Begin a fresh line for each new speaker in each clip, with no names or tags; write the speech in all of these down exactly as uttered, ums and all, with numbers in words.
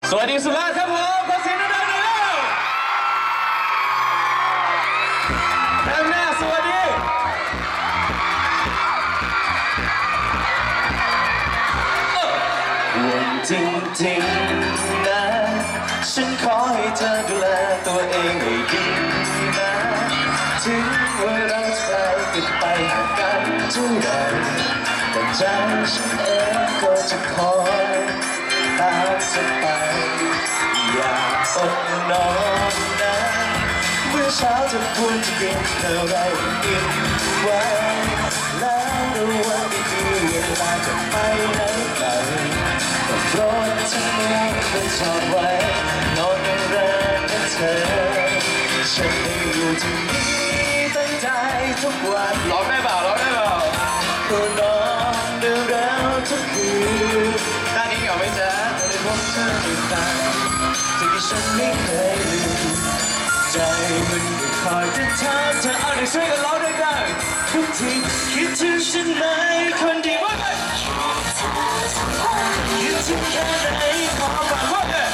สวัสดีสุราษฎร์ครับผมขอเสียงดังๆหน่อยเร็วแถมหน้าสวัสดีวันจริงๆนะฉันขอให้เธอดูแลตัวเองให้ดีนะถึงว่าเราจะติดไปห่างกันเท่าไหร่แต่ใจฉันเองก็จะคอยตามเธอไปอย่าอดนอนนะเมื่อเช้าจะพูดจะกินอะไรกินไว้แล้วระวังดีๆเวลาจะไปไหนไกลก็โปรดทิ้งไว้บนชอบไว้นอนกันแรงนะเธอฉันได้อยู่ที่นี่ตั้งใจทุกวันร้องได้เปล่าร้องได้เปล่าก็นอนเร็วๆทุกคืนด้านนี้เหงาไหมจ๊ะได้พบเธออีกครั้งที่ฉันไม่เคยลืมใจมันก็คอยจะถามเธอเอาหน่อยช่วยกันร้องด้วยกันทุกทีคิดถึงฉันไหมคนดีมากเลยคิดถึงแค่ไหนขอฝากว่าเลย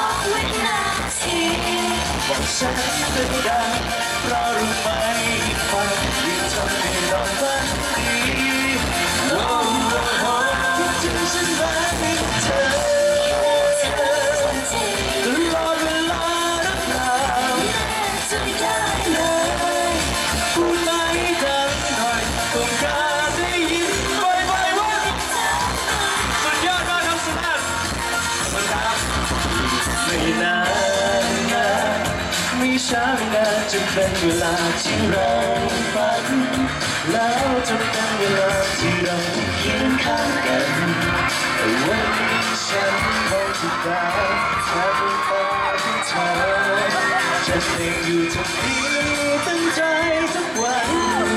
บอกฉันเป็นดังเพราะรู้ไหมความยิ่งทำให้เราฝันดีโอ้โหคิดถึงฉันไหมเธอตลอดเวลารักเราจะได้เลยพูดไม่ดังหน่อยต้องการได้ยินบ่อยๆว่าสุดยอดมากครับสุดยอดสุดครับไม่นานนะไม่ช้าไม่นานจะเป็นเวลาที่เราฝันแล้วจะเป็นเวลาที่เรายืนข้างกันวันนี้ฉันคงจะได้แค่เพียงแต่เธอจะเพียงอยู่ตรงนี้ตั้งใจทุกวัน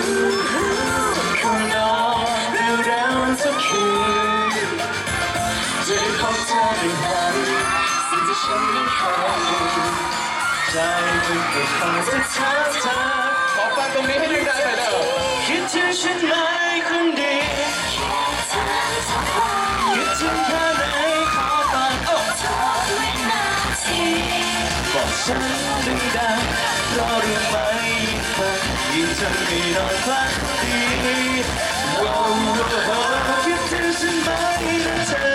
คนนอนเร็วๆสักคืนจะได้พบเธอในวันสิ่งที่ฉันไม่เคยใจมันก็คอยจะถามเธอขอฟังตรงนี้ให้ดังๆหน่อยเด้อคิดถึงฉันไหมคนดีคิดถึงแค่ไหนขอฟังโอ้บอกฉันดังๆเพราะรู้ไหมมันยิ่งทำให้เราฝันดีโอ้โหคิดถึงฉันไหมนะเธอ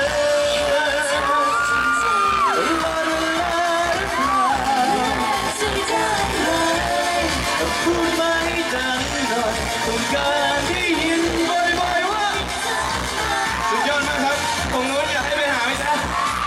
พูดไม่ดังหน่อยต้องการได้ยินบ่อยๆว่าสุดยอดมากครับตรงนู้นอยากให้ไปหาไหมจ๊ะ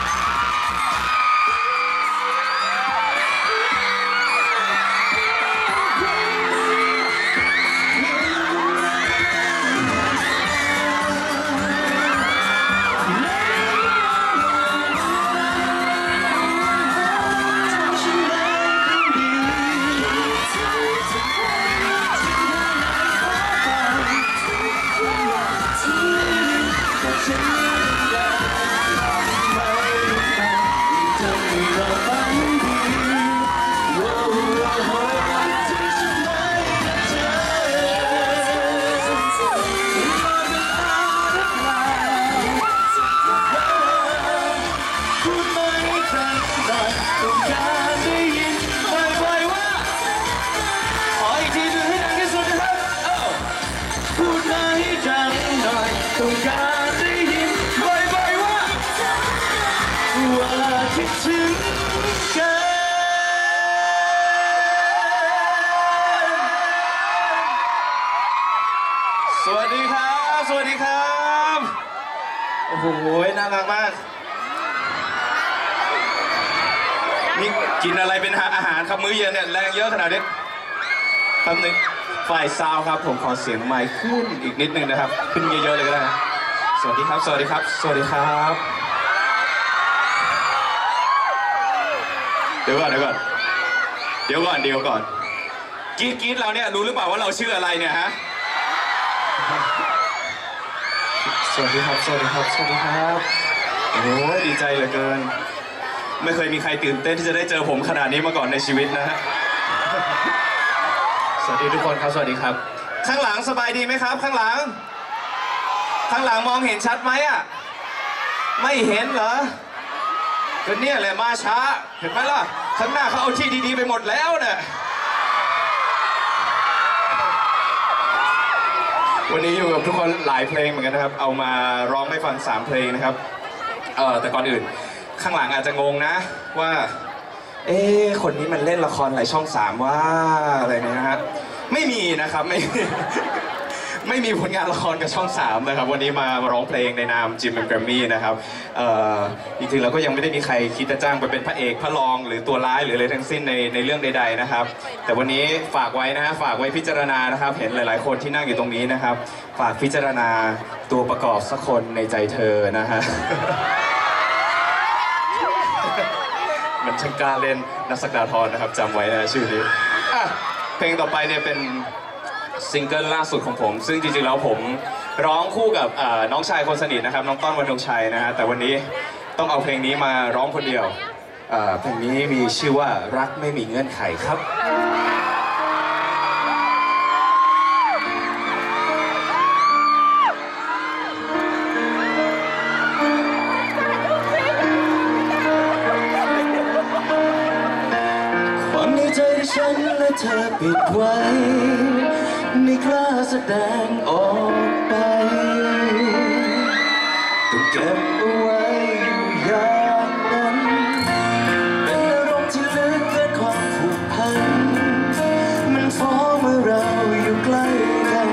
ต้องการได้ยินบ่อยๆว่าว่าคิดถึงกันสวัสดีครับสวัสดีครับโอ้โหน่ารักมากนี่กินอะไรเป็นอาหารครับมื้อเย็นเนี่ยแรงเยอะขนาดนี้แป๊บนึงฝ่ายซาวครับผมขอเสียงไมค์ขึ้นอีกนิดนึงนะครับขึ้นเยอะๆเลยก็ได้สวัสดีครับสวัสดีครับสวัสดีครับเดี๋ยวก่อนเดี๋ยวก่อนเดี๋ยวก่อนเดี๋ยวก่อนกรี๊ดกรี๊ดเราเนี่ยรู้หรือเปล่าว่าเราชื่ออะไรเนี่ยฮะสวัสดีครับสวัสดีครับสวัสดีครับโอ้โหดีใจเหลือเกินไม่เคยมีใครตื่นเต้นที่จะได้เจอผมขนาดนี้มาก่อนในชีวิตนะฮะสวัสดีทุกคนครับสวัสดีครับข้างหลังสบายดีไหมครับข้างหลังข้างหลังมองเห็นชัดไหมอ่ะไม่เห็นเหรอ
ก็เนี่ยแหละมาช้าเห็นไหมล่ะข้างหน้าเขาเอาที่ดีๆไปหมดแล้วเนี่ยวันนี้อยู่กับทุกคนหลายเพลงเหมือนกันนะครับเอามาร้องให้ฟังสามเพลงนะครับเออแต่ก่อนอื่นข้างหลังอาจจะงงนะว่าเอ๊ะคนนี้มันเล่นละครหลายช่องสามว่าอะไรเนี่ยนะฮะไม่มีนะครับไม่ ไม่มีผลงานละครกับช่องสามนะครับวันนี้มาร้องเพลงในนามจิมแอนด์แกรมมี่นะครับเอ่อจริงๆเราก็ยังไม่ได้มีใครคิดจะจ้างไปเป็นพระเอกพระรองหรือตัวร้ายหรืออะไรทั้งสิ้นในในเรื่องใดๆนะครับแต่วันนี้ฝากไว้นะฮะฝากไว้พิจารณานะครับเห็นหลายๆคนที่นั่งอยู่ตรงนี้นะครับฝากพิจารณาตัวประกอบสักคนในใจเธอนะฮะ มันช่างกล้าเล่นนักสักดาทรนะครับจำไว้นะชื่อนี้อ่ะเพลงต่อไปเนี่ยเป็นซิงเกิลล่าสุดของผม ซึ่งจริงๆแล้วผมร้องคู่กับน้องชายคนสนิทนะครับน้องต้นวรรณชัยนะฮะแต่วันนี้ต้องเอาเพลงนี้มาร้องคนเดียวเพลงนี้มีชื่อว่ารักไม่มีเงื่อนไขครับ
ความในใจที่ฉันและเธอปิดไว้ไม่กล้าแสดงออกไปต้องเก็บเอาไว้อยู่อย่างนั้นเป็นอารมณ์ที่ลึกเกินความผูกพันมันฟ้องเมื่อเราอยู่ใกล้กัน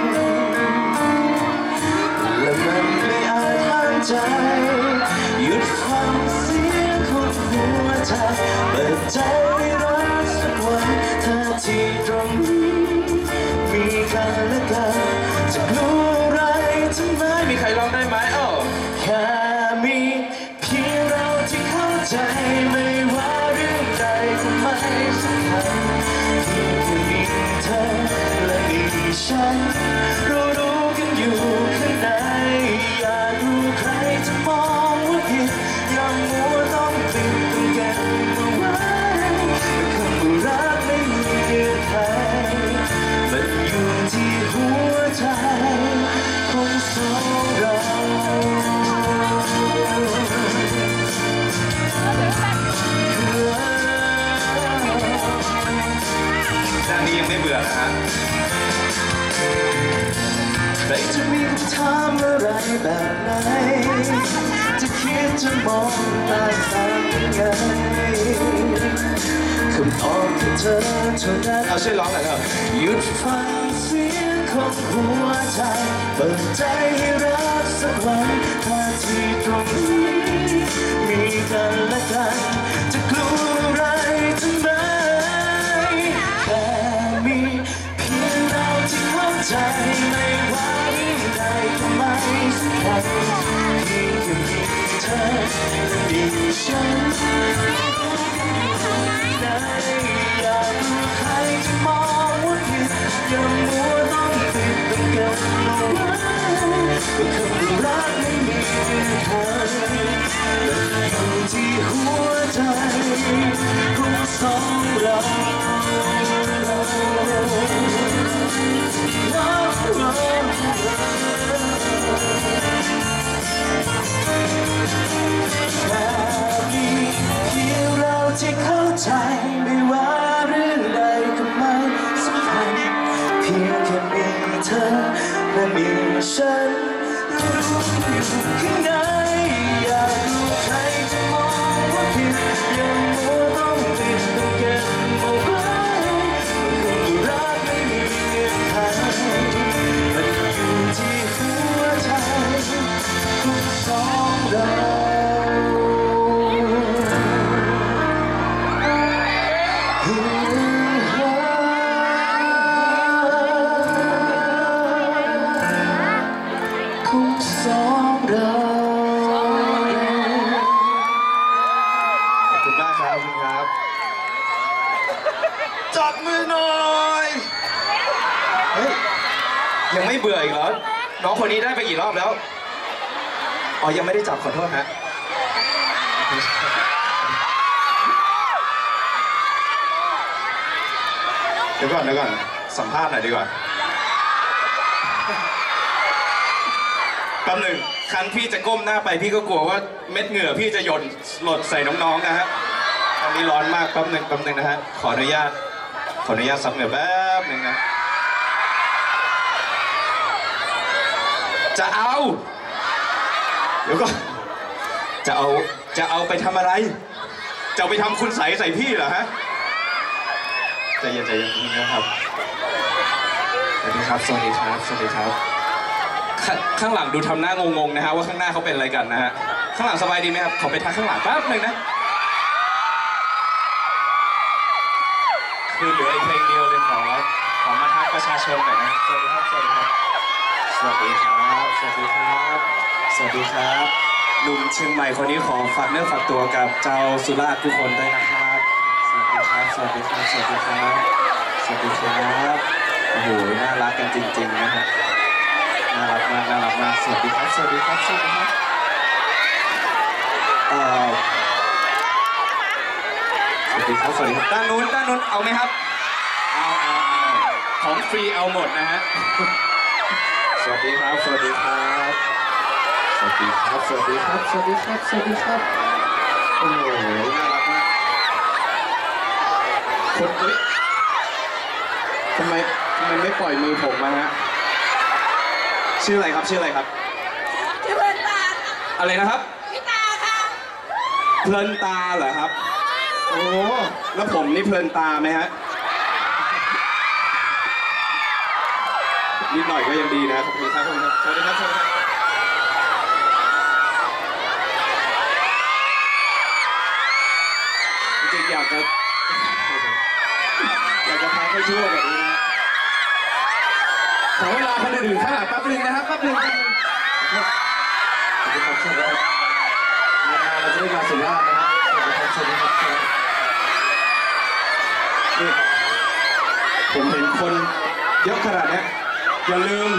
และมันไม่อาจห้ามใจหยุดฟังเสียงของหัวใจเปิดใจรักสักวันเธอที่ตรงนี้มีกันและกันจะกลัวอะไรทำไม
มีใครร้องได้ไหมเอ้า
แค่มีเพียงเราที่เข้าใจไม่ว่าเรื่องใดก็ไม่สำคัญเพียงแค่มีเธอและมีฉันรู้รู้กันอยู่ข้างในอยากรู้ใครจะมองว่าผิดยังมัวต้องปิดต้องเก็บเอาไว้คำว่ารักไม่มีเงื่อนไขมันอยู่ที่หัวใจของสองเรา
ด้านนี้ยังไม่เบื่อนะฮะ
ใครจะมีคำถามอะไรแบบไหนจะคิดจะมองตาทางยังไงคำตอบที่เธอเท่านั้น
เอาช่วยร้องหน่อยครับ
หยุดฟังเสียงของหัวใจเปิดใจให้รักสักวันถ้าที่ตรงนี้มีกันและกันจะกลัวอะไรทำไมแค่มีเพียงเราที่เข้าใจไม่ว่าเรื่องใดก็ไม่สำคัญเพียงแค่มีเธอและมีฉันอยากรู้ใครจะมองว่าผิดยังมัวต้องปิดต้องเก็บเอาไว้ก็คำว่ารักไม่มีเงื่อนไขอยู่ที่หัวใจของสองเราแค่มีเพียงเราที่เข้าใจไม่ว่าเรื่องใดก็ไม่สำคัญเพียงแค่มีเธอและมีฉันรู้อยู่ข้างในอยากรู้ใครจะมองว่าผิดยังมัวต้องปิดต้องเก็บเอาไว้คำว่ารักไม่มีเงื่อนไขมันอยู่ที่หัวใจของสองเราสองเรา
ขอบคุณมากครับขอบคุณครับจับมือหน่อยเฮ้ยยังไม่เบื่ออีกเหรอน้องคนนี้ได้ไปกี่รอบแล้วอ๋อยังไม่ได้จับขอโทษฮะเดี๋ยวก่อนเดี๋ยวก่อนสัมภาษณ์หน่อยดีกว่าแป๊บหนึ่งครั้นพี่จะก้มหน้าไปพี่ก็กลัวว่าเม็ดเหงื่อพี่จะหย่นหล่นใส่น้องๆนะฮะตอนนี้ร้อนมากแป๊บหนึ่งแป๊บหนึ่งนะฮะขออนุญาตขออนุญาตซับเหงื่อแป๊บหนึ่งนะจะเอาเดี๋ยวก็จะเอาจะเอาไปทำอะไรจะเอาไปทำคุณใสใส่พี่เหรอฮะใจเย็นใจเย็นนะครับสวัสดีครับสวัสดีครับสวัสดีครับขข้างหลังดูทำหน้างงๆนะฮะว่าข้างหน้าเขาเป็นอะไรกันนะฮะข้างหลังสบายดีไหมครับขอไปทักข้างหลังแป๊บหนึ่งนะคือเหลืออีกเพลงเดียวเลยขอขอมาทักประชาชนหน่อยนะสวัสดีครับสวัสดีครับสวัสดีครับสวัสดีครับสวัสดีครับหนุ่มเชียงใหม่คนนี้ขอฝากเนื้อฝากตัวกับเจ้าสุราษฎร์ทุกคนด้วยนะครับสวัสดีครับสวัสดีครับสวัสดีครับสวัสดีครับโอ้โหน่ารักกันจริงๆนะฮะน่ารักมากน่ารักมากสวัสดีครับสวัสดีครับสวัสดีครับเอ่อสวัสดีครับสวัสดีครับด้านนู้นด้านนู้นเอาไหมครับเอาเอาเอาของฟรีเอาหมดนะฮะสวัสดีครับสวัสดีครับสวัสดีครับสวัสดีครับสวัสดีครับสวัสดีครับโอ้โหน่ารักมากคนเฮ้ยทำไมทำไมไม่ปล่อยมือผมมาฮะชื่ออะไรครับชื่ออะไรครับ
ชื่อเพลินตา
อะไรนะครับ
พี่ตาค่ะ
เพลินตาเหรอครับโอ้แล้วผมนี่เพลินตาไหมฮะนิดหน่อยก็ยังดีนะขอบคุณครับขอบคุณครับสวัสดีครับสวัสดีครับจริงๆอยากจะอยากจะพักให้ชั่วแบบนี้นะขอเวลาคนอื่นๆข้างหลังแป๊บนึงนะครับแป๊บนึงแป๊บนึงสวัสดีครับสวัสดีครับเราจะได้มาสุราษฎร์นะครับสวัสดีครับสวัสดีครับนี่ผมเห็นคนเยอะขนาดนี้อย่าลืม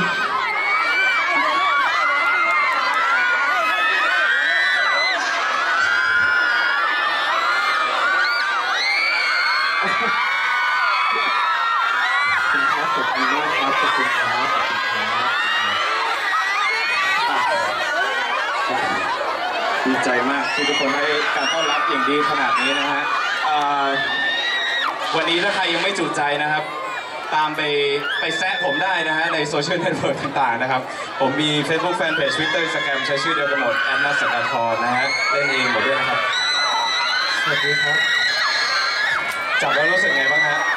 ดีใจมากที่ทุกคนให้การต้อนรับอย่างดีขนาดนี้นะฮะวันนี้ถ้าใครยังไม่จุใจนะครับตามไปไปแซะผมได้นะฮะในโซเชียลเน็ตเวิร์กต่างๆนะครับผมมี Facebook Fanpage Twitter Instagram ใช้ชื่อเดียวกันหมดแอนนาสักดาธรนะฮะเล่นเองหมดด้วยนะครับสวัสดีครับจับแล้วรู้สึกไงบ้างฮะ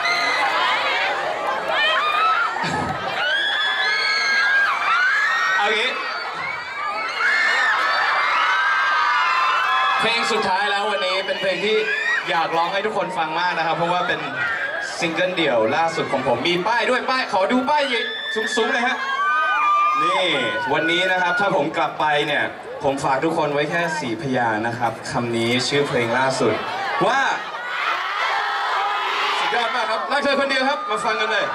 เอางี้เพลงสุดท้ายแล้ววันนี้เป็นเพลงที่อยากร้องให้ทุกคนฟังมากนะครับเพราะว่าเป็นซิงเกิลเดี่ยวล่าสุดของผมมีป้ายด้วยป้ายขอดูป้ายสูงๆเลยฮะนี่วันนี้นะครับถ้าผมกลับไปเนี่ยผมฝากทุกคนไว้แค่สี่พยางค์นะครับคำนี้ชื่อเพลงล่าสุดว่าสุดยอดมากครับรักเธอคนเดียวครับมาฟังกันเลย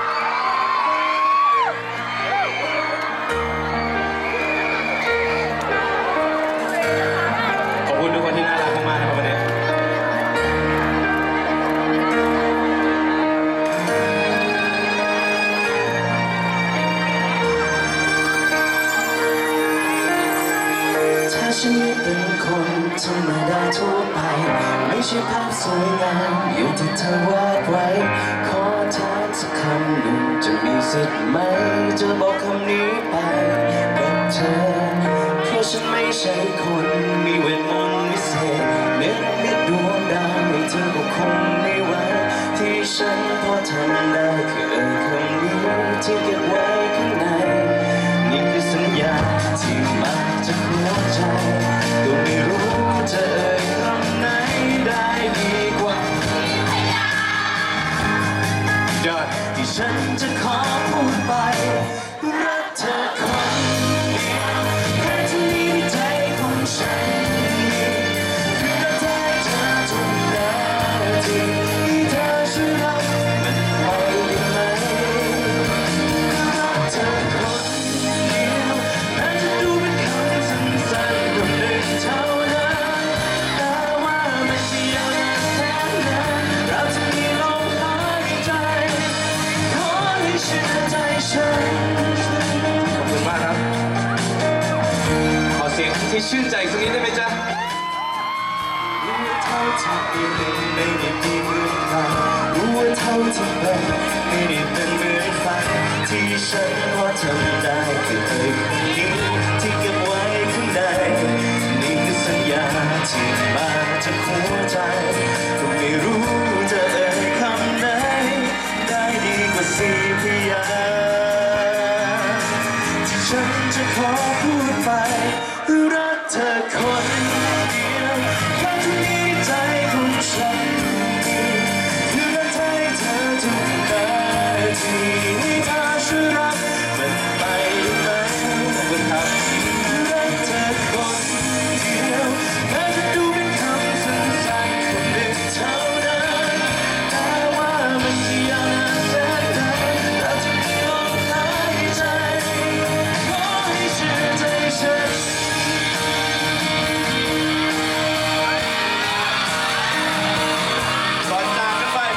ขอบคุณทุกคนที่น่ารักมากๆนะครับวันนี้
ฉันเป็นคนธรรมดาทั่วไปไม่ใช่ภาพสวยงามอย่างที่เธอวาดไว้ขอถามสักคำหนึ่งจะมีสิทธิ์ไหมจะบอกคำนี้ไปกับเธอเพราะฉันไม่ใช่คนมีเวทมนต์วิเศษเนื้อนิดดวงดาวให้เธอก็คงไม่ไหวที่ฉันพอทำได้คือคำนี้ที่เก็บไว้ข้างในนี่คือสัญญาที่มาจากหัวใจก็ไม่รู้จะเอ่ยคำไหนได้ดีกว่าที่ฉันจะขอพูดไปรักเธอคนเดียวแค่ที่มีในใจของฉันคือรักเธอเธอทุกนาทีที่เธอช่วยรักมันไว้ได้ไหมรักเธอคนเดียวแม้จะดูเป็นคำสั้นๆคนหนึ่งเท่านั้นแต่ว่าไม่เสียเวลาแสนนานเราจะมีลมหายใจขอให้เชื่อใจฉันขอบคุณมากครับ
ให้ชื่นใจสักนิดได้ไหมจ๊ะ
รู้ว่าเท่าที่เป็นไม่ได้มีเหมือนใครรู้ว่าเท่าที่เป็นไม่ได้เป็นเหมือนใครที่ฉันพอทำได้คือเอ่ยคำนี้ที่เก็บไว้ข้างในนี่คือสัญญาที่มาจากหัวใจก็ไม่รู้จะเอ่ยคำไหนได้ดีกว่าสี่พยางค์ที่ฉันจะขอพูดไปรักเธอคนเดียวแค่ที่มีใจของฉันคือรักให้เธอทุกนาทีถ้าช่วยรักมันไปได้ไหมรักเธอคนเดียวแม้จะดูเป็นคำสั้นๆคำหนึ่งเท่านั้นแต่ว่ามันจะยาวนานแสนนานเราจะมีลมหายใจขอให้เชื่อใจฉัน
ก่อนจากกันไป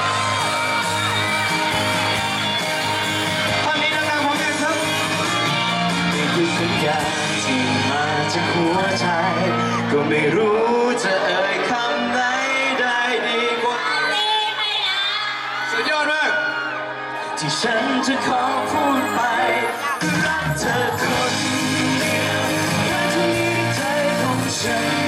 ท่อนนี้ดังๆพร้อมกันครับ
นี่คือสัญญาที่มาจากหัวใจก็ไม่รู้จะเอ่ยคำไหนได้ดีกว่า
สุดยอดมาก
ที่ฉันจะขอพูดไปรักเธอคนเดียวแค่ที่มีใจของฉัน